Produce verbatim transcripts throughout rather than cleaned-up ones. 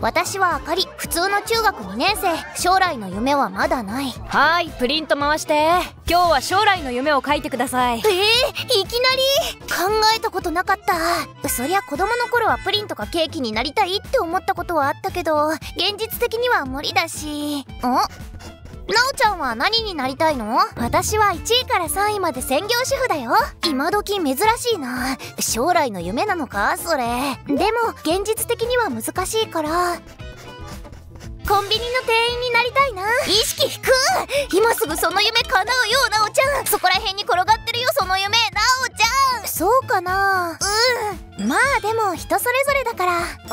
私はあかり、普通の中学にねん生。将来の夢はまだない。 はーい、プリント回して。今日は将来の夢を書いてください。 えー、いきなり考えたことなかった。そりゃ子供の頃はプリンとかケーキになりたいって思ったことはあったけど、現実的には無理だし。ん？なおちゃんは何になりたいの？私はいちいからさんいまで専業主婦だよ。今時珍しいな。将来の夢なのかそれ。でも現実的には難しいから、コンビニの店員になりたいな。意識低く。今すぐその夢叶うよ、なおちゃん。そこら辺に転がってるよ、その夢、なおちゃん。そうかな。うん、まあでも人それぞれだから。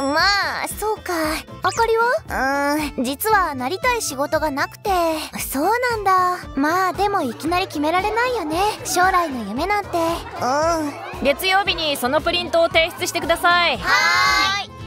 まあそうか。あかりは？うーん、実はなりたい仕事がなくて。そうなんだ。まあでもいきなり決められないよね、将来の夢なんて。うん。 月曜日にそのプリントを提出してください。 はーい。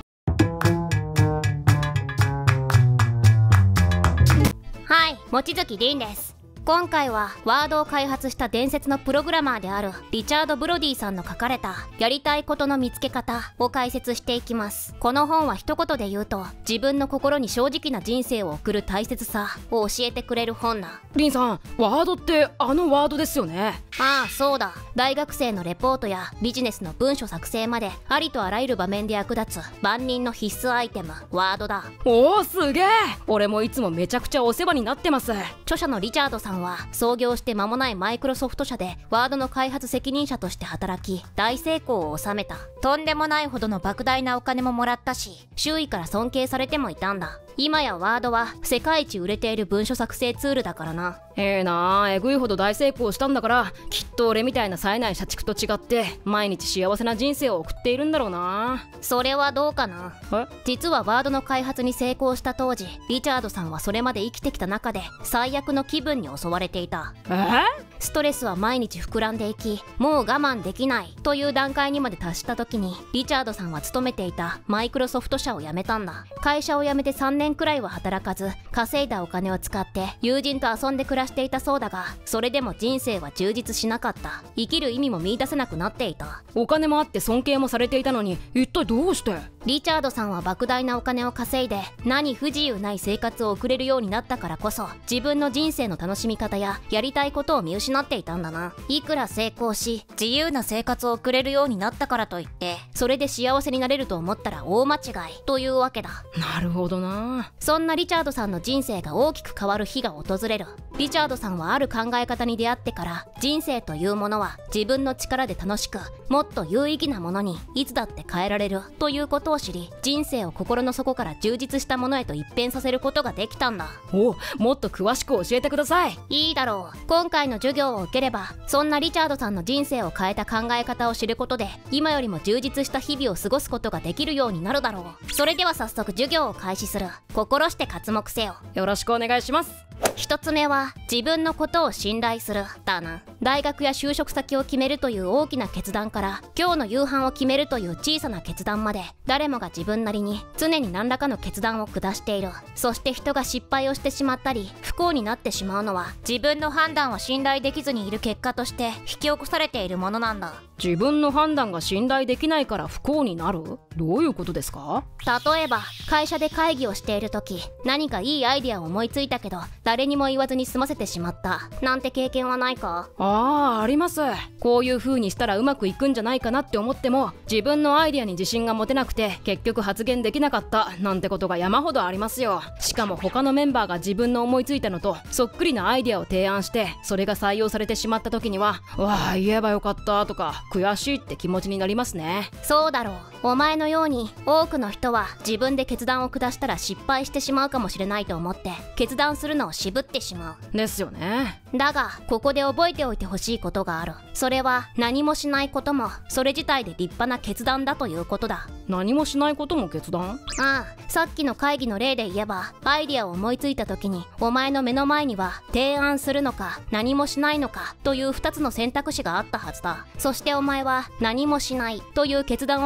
はい、望月凛です。今回はワードを開発した伝説のプログラマーであるリチャード・ブロディさんの書かれたやりたいことの見つけ方を解説していきます。この本は一言で言うと、自分の心に正直な人生を送る大切さを教えてくれる本だ。 リンさん、ワードってあのワードですよね。 ああ、そうだ。大学生のレポートやビジネスの文書作成までありとあらゆる場面で役立つ万人の必須アイテム、ワードだ。 おお、すげえ。俺もいつもめちゃくちゃお世話になってます。 著者のリチャードさんは創業して間もないマイクロソフト社でワードの開発責任者として働き、大成功を収めた。とんでもないほどの莫大なお金ももらったし、周囲から尊敬されてもいたんだ。今やワードは世界一売れている文書作成ツールだからな。 ええなあ、えぐいほど大成功したんだから、きっと俺みたいな冴えない社畜と違って毎日幸せな人生を送っているんだろうな。 それはどうかな。 え？ 実はワードの開発に成功した当時、リチャードさんはそれまで生きてきた中で最悪の気分に襲われていた。 え？ ストレスは毎日膨らんでいき、もう我慢できないという段階にまで達した時に、リチャードさんは勤めていたマイクロソフト社を辞めたんだ。会社を辞めてさんねんくらいは働かず、稼いだお金を使って友人と遊んで暮らしていたそうだが、それでも人生は充実しなかった。生きる意味も見出せなくなっていた。 お金もあって尊敬もされていたのに、一体どうして？ リチャードさんは莫大なお金を稼いで何不自由ない生活を送れるようになったからこそ、自分の人生の楽しみ方ややりたいことを見失っていたんだな。いくら成功し自由な生活を送れるようになったからといってそれで幸せになれると思ったら大間違いというわけだ。 なるほどな。 そんなリチャードさんの人生が大きく変わる日が訪れる。リチャードさんはある考え方に出会ってから、人生というものは自分の力で楽しく、もっと有意義なものにいつだって変えられるということを知り、人生を心の底から充実したものへと一変させることができたんだ。 お、もっと詳しく教えてください。 いいだろう。今回の授業を受ければ、そんなリチャードさんの人生を変えた考え方を知ることで、今よりも充実した日々を過ごすことができるようになるだろう。それでは早速授業を開始する。心して刮目せよ。 よろしくお願いします。 一つ目は自分のことを信頼するだな。大学や就職先を決めるという大きな決断から、今日の夕飯を決めるという小さな決断まで、誰もが自分なりに常に何らかの決断を下している。そして人が失敗をしてしまったり不幸になってしまうのは、自分の判断を信頼できずにいる結果として引き起こされているものなんだ。 自分の判断が信頼できないから不幸になる？どういうことですか？ 例えば会社で会議をしている時、何かいいアイデアを思いついたけど誰にも言わずに済ませてしまったなんて経験はないか？ ああ、あります。こういう風にしたらうまくいくんじゃないかなって思っても、自分のアイデアに自信が持てなくて結局発言できなかったなんてことが山ほどありますよ。しかも他のメンバーが自分の思いついたのとそっくりなアイデアを提案して、それが採用されてしまった時には、わあ言えばよかったとか悔しいって気持ちになりますね。 そうだろう。お前のように多くの人は自分で決断を下したら失敗してしまうかもしれないと思って決断するのを渋ってしまう。 ですよね。 だがここで覚えておいてほしいことがある。それは何もしないこともそれ自体で立派な決断だということだ。 何もしないことも決断？ ああ、さっきの会議の例で言えば、アイデアを思いついた時にお前の目の前には提案するのか何もしないのかというふたつの選択肢があったはずだ。そしてお前は何もしないという決断を自ら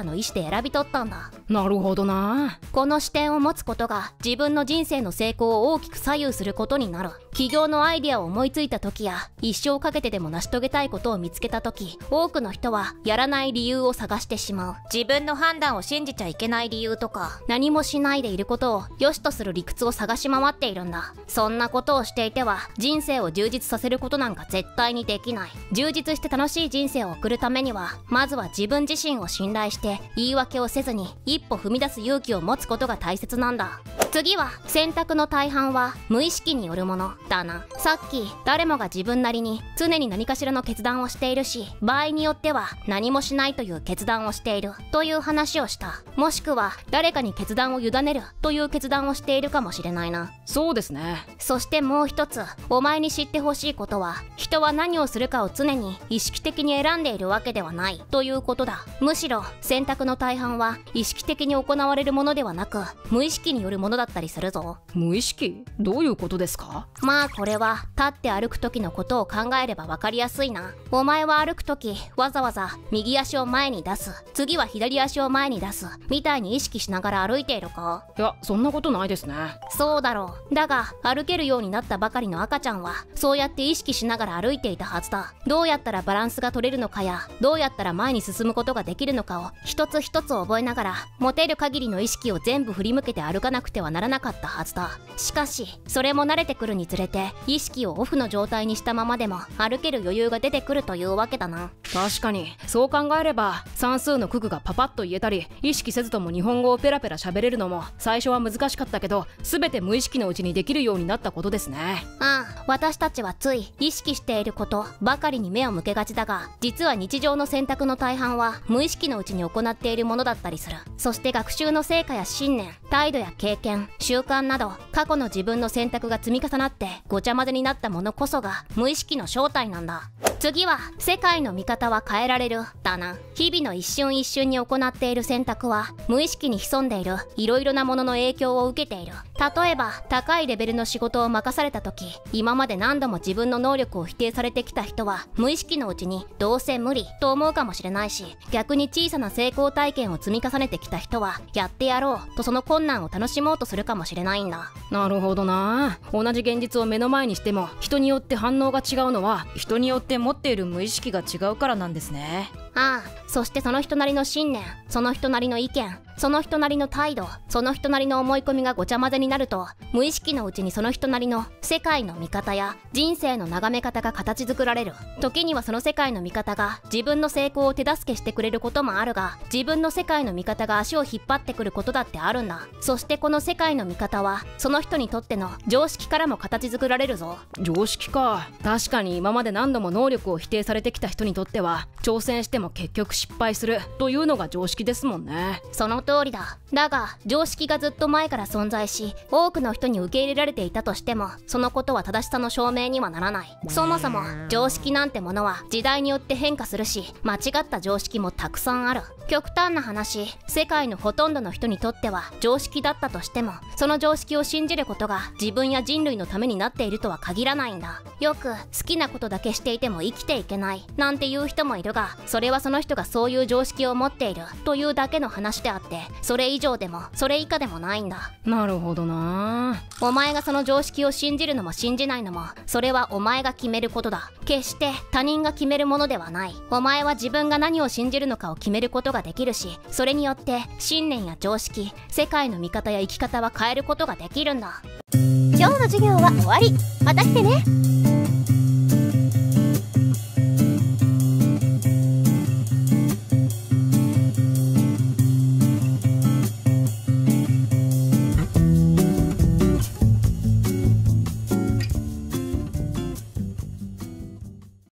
の意思で選び取ったんだ。 なるほどな。 この視点を持つことが自分の人生の成功を大きく左右することになる。起業のアイデアを思いついた時や一生かけてでも成し遂げたいことを見つけた時、多くの人はやらない理由を探してしまう。自分の判断を信じちゃいけない理由とか、何もしないでいることを良しとする理屈を探し回っているんだ。そんなことをしていては人生を充実させることなんか絶対にできない。充実して楽しい人生を送るためには、まずは自分自身を信頼して言い訳をせずに一歩踏み出す勇気を持つことが大切なんだ。次は、選択の大半は無意識によるものだな。さっき誰もが自分なりに常に何かしらの決断をしているし、場合によっては何もしないという決断をしているという話をした。もしくは誰かに決断を委ねるという決断をしているかもしれないな。 そうですね。 そしてもう一つ、お前に知ってほしいことは、人は何をするかを常に意識的に選んでいるわけではないということだ。むしろ選択の大半は意識的に行われるものではなく、無意識によるものだったりするぞ。 無意識？どういうことですか？ まあこれは立って歩く時のことを考えれば分かりやすいな。お前は歩く時わざわざ右足を前に出す、次は左足を前に出すみたいに意識しながら歩いているか？ いや、そんなことないですね。 そうだろう。だが歩けるようになったばかりの赤ちゃんはそうやって意識しながら歩いていたはずだ。どうやったらバランスが取れるのかや、どうやったら前に進むことができるのかを一つ一つ覚えながら、持てる限りの意識を全部振り向けて歩かなくてはならなかったはずだ。しかしそれも慣れてくるにつれて、意識をオフの状態にしたままでも歩ける余裕が出てくるというわけだな。 確かにそう考えれば、算数の九九がパパッと言えたり、意識せずとも日本語をペラペラ喋れるのも最初は難しかったけど、全て無意識のうちにできるようになったことですね。 ああ、私たちはつい意識していることばかりに目を向けがちだが、実は日常の選択の大半は無意識のうちに行っているものだったりする。そして学習の成果や信念、態度や経験、習慣など過去の自分の選択が積み重なってごちゃ混ぜになったものこそが無意識の正体なんだ。次は、世界の見方は変えられるだな。日々の一瞬一瞬に行っている選択は無意識に潜んでいるいろいろなものの影響を受けている。例えば高いレベルの仕事を任された時、今まで何度も自分の能力を否定されてきた人は無意識のうちにどうせ無理と思うかもしれないし、逆に小さな成功体験を積み重ねてきた人はやってやろうとその困難を楽しもうとするかもしれないんだ。 なるほどな。同じ現実を目の前にしても人によって反応が違うのは、人によって持っている無意識が違うからなんですね。 ああ、そしてその人なりの信念、その人なりの意見、その人なりの態度、その人なりの思い込みがごちゃ混ぜになると、無意識のうちにその人なりの世界の見方や人生の眺め方が形作られる。時にはその世界の見方が自分の成功を手助けしてくれることもあるが、自分の世界の見方が足を引っ張ってくることだってあるんだ。そしてこの世界の見方はその人にとっての常識からも形作られるぞ。 常識か。確かに今まで何度も能力を否定されてきた人にとっては、挑戦しても結局失敗するというのが常識ですもんね。 その通りだ。だが常識がずっと前から存在し、多くの人に受け入れられていたとしても、そのことは正しさの証明にはならない。そもそも常識なんてものは時代によって変化するし、間違った常識もたくさんある。極端な話、世界のほとんどの人にとっては常識だったとしても、その常識を信じることが自分や人類のためになっているとは限らないんだ。よく好きなことだけしていても生きていけないなんていう人もいるが、それはその人がそういう常識を持っているというだけの話であって、それ以上でもそれ以下でもないんだ。 なるほどな。 お前がその常識を信じるのも信じないのも、それはお前が決めることだ。決して他人が決めるものではない。お前は自分が何を信じるのかを決めることができるし、それによって信念や常識、世界の見方や生き方は変えることができるんだ。 今日の授業は終わり。また来てね。